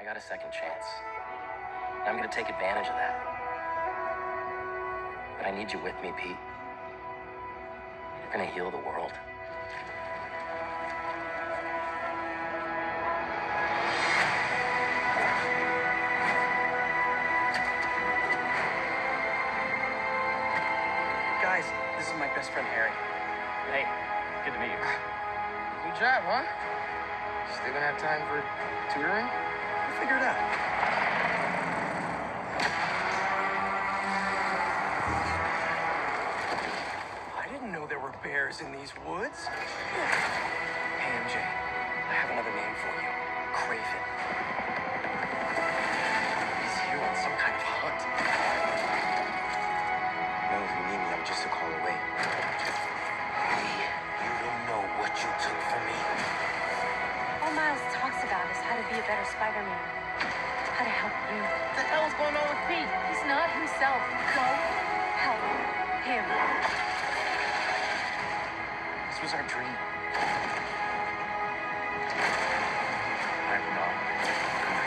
I got a second chance. And I'm gonna take advantage of that. But I need you with me, Pete. You're gonna heal the world. Guys, this is my best friend, Harry. Hey, good to meet you. Good job, huh? Still gonna have time for tutoring? We'll figure it out. I didn't know there were bears in these woods. Hey, MJ, I have another name for you. Craven. He's here on some kind of hunt. No, if you need me, I'm just a call away. Hey, you don't know what you took from me. All Miles talks about is how to be a better Spider-Man. How to help you. What the hell's going on with Pete? He's not himself. Go help him. This was our dream. I'm not